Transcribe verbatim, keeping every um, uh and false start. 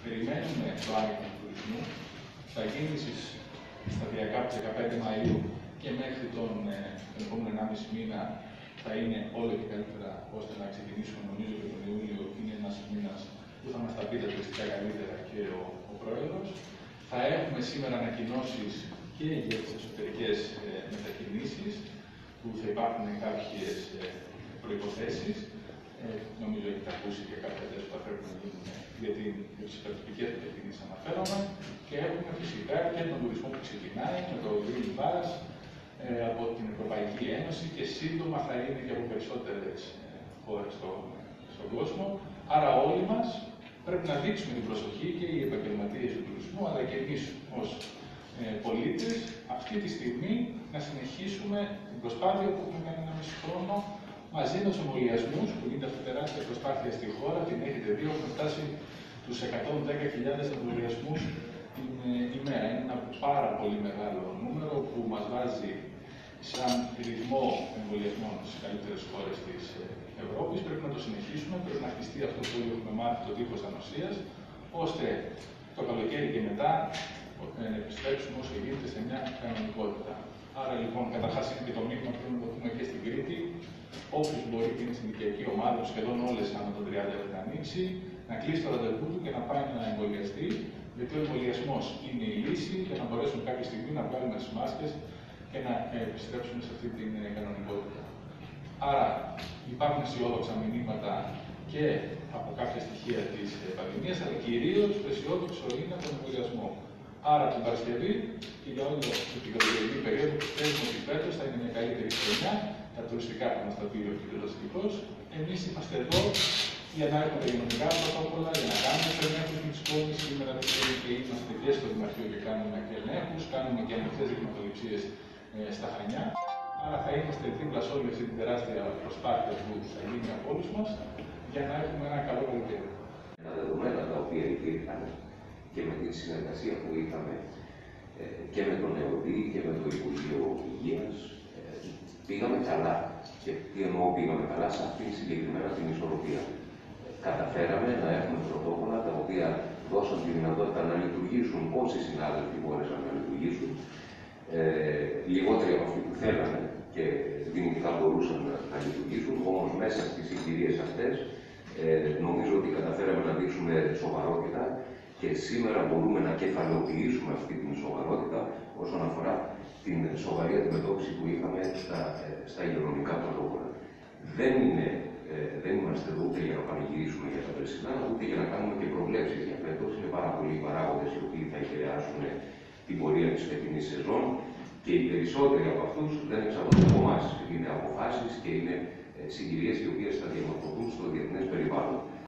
περιμένουμε το άνοιγμα του τουρισμού. Θα γίνει σταδιακά από τις δεκαπέντε Μαΐου και μέχρι τον, ε, τον επόμενο ενάμιση μήνα θα είναι όλο και καλύτερα ώστε να ξεκινήσουμε. Νομίζω ότι τον Ιούλιο είναι ένας μήνας που θα μας τα πει τα τουριστικά καλύτερα και ο, ο Πρόεδρος. Θα έχουμε σήμερα ανακοινώσεις και για τις εσωτερικές ε, μετακινήσεις, που θα υπάρχουν κάποιες ε, προϋποθέσεις. Ε, νομίζω ότι έχετε ακούσει και κάποια τέτοια που θα πρέπει να γίνουν για, την, για τις υπερτοπικές μετακινήσεις αναφέρομαι. Και έχουμε φυσικά και τον τουρισμό που ξεκινάει με το Green Pass ε, από την Ευρωπαϊκή Ένωση και σύντομα θα είναι και από περισσότερες ε, χώρες στο, στον κόσμο. Άρα όλοι μας πρέπει να δείξουμε την προσοχή και οι επαγγελματίες του τουρισμού, αλλά και εμείς ως ε, πολίτες αυτή τη στιγμή να συνεχίσουμε την προσπάθεια που έχουμε κάνει ένα μισό χρόνο μαζί με τους εμβολιασμούς, που γίνεται αυτή τεράστια προσπάθεια στη χώρα. Την έχετε δει, έχουμε φτάσει τους εκατόν δέκα χιλιάδες εμβολιασμούς την ε, ημέρα. Είναι ένα πάρα πολύ μεγάλο νούμερο που μας βάζει σαν ρυθμό εμβολιασμών στις καλύτερες χώρες της ε, Ευρώπης. Πρέπει να το συνεχίσουμε, πρέπει να χτιστεί αυτό που όλοι έχουμε μάθει, το τείχος ανοσίας, ώστε το καλοκαίρι και μετά ε, να επιστρέψουμε όσο γίνεται σε μια κανονικότητα. Άρα λοιπόν, καταρχάς είναι και το μήνυμα που θέλουμε να το πούμε και στην Κρήτη. Όποιος μπορεί και είναι στην οικιακή ομάδα, σχεδόν όλες άνω των τριάντα έχουν ανοίξει, να κλείσει το ραντεβού του και να πάει να εμβολιαστεί, γιατί ο εμβολιασμός είναι η λύση για να μπορέσουμε κάποια στιγμή να βγάλουμε τις μάσκες και να επιστρέψουμε σε αυτή την κανονικότητα. Άρα υπάρχουν αισιόδοξα μηνύματα και από κάποια στοιχεία της πανδημίας, αλλά κυρίως το αισιόδοξο είναι από τον εμβολιασμό. Άρα την Παρασκευή και για όλη την καλοκαιρινή περίοδο πιστεύουμε ότι φέτος θα είναι μια καλύτερη χρονιά. Τα τουριστικά θα μας τα πει ο κ. Δραστικός. Εμείς είμαστε εδώ για να έχουμε τα υγειονομικά πρωτόκολλα, για να κάνουμε τους ελέγχους της πόλης. Σήμερα και είμαστε και στο Δημαρχείο και κάνουμε και ελέγχους, κάνουμε και ανοιχτές δειγματοληψίες ε, στα Χανιά. Άρα θα είμαστε δίπλα σε όλη αυτή την τεράστια προσπάθεια που θα γίνει από όλους μας για να έχουμε ένα καλό καλοκαίρι. Τα δεδομένα τα οποία υπήρχαν και με τη συνεργασία που είχαμε ε, και με τον ΕΟΔΗ και με το Υπουργείο Υγείας, ε, πήγαμε καλά. Και τι εννοώ πήγαμε καλά, σε αυτή συγκεκριμένα την ισορροπία. Ε, καταφέραμε να έχουμε πρωτόκολλα τα οποία δώσαν τη δυνατότητα να λειτουργήσουν όσοι συνάδελφοι μπόρεσαν να λειτουργήσουν. Ε, λιγότεροι από αυτοί που θέλανε και δυνητικά μπορούσαν να, να λειτουργήσουν, όμως μέσα στις συγκυρίες αυτές ε, νομίζω ότι καταφέραμε να δείξουμε σοβαρότητα και σήμερα μπορούμε να κεφαλαιοποιήσουμε αυτή την σοβαρότητα όσον αφορά την σοβαρή αντιμετώπιση που είχαμε στα, στα υγειονομικά πρωτόκολλα. Δεν, είναι, ε, δεν είμαστε εδώ ούτε για να πανηγυρίσουμε για τα περσινά, ούτε για να κάνουμε και προβλέψεις για φέτος. Είναι πάρα πολλοί οι παράγοντες οι οποίοι θα επηρεάσουν την πορεία της φετινής σεζόν και οι περισσότεροι από αυτούς δεν εξαρτώνται από εμάς. Είναι αποφάσεις και είναι συγκυρίες οι οποίες θα διαμορφωθούν στο διεθνές περιβάλλον.